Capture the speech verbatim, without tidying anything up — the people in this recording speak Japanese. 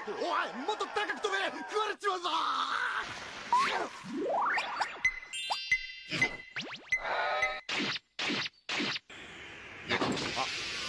おい、もっと高く飛べ。食われちまうぞ。あ、